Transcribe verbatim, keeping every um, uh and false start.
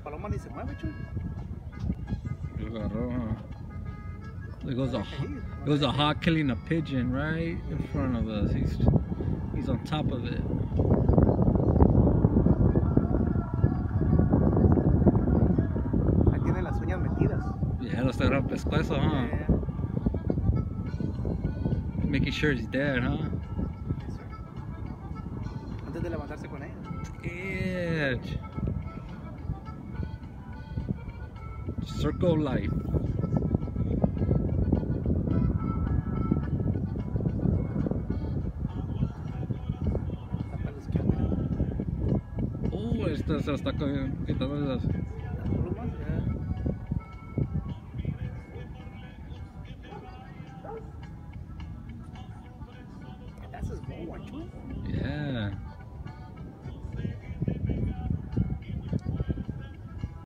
paloma ni se mueve, Chuy. Lo agarró, huh? It goes a, it goes a hawk killing a pigeon right in front of us. He's, he's on top of it. Ahí tiene las uñas metidas. Yeah, los agarró pescuezo, huh? Yeah. Making sure he's dead, huh? Yes, sir. Antes de levantarse con ella. Yeah. Circle life. Oh, esta se está quitando esas.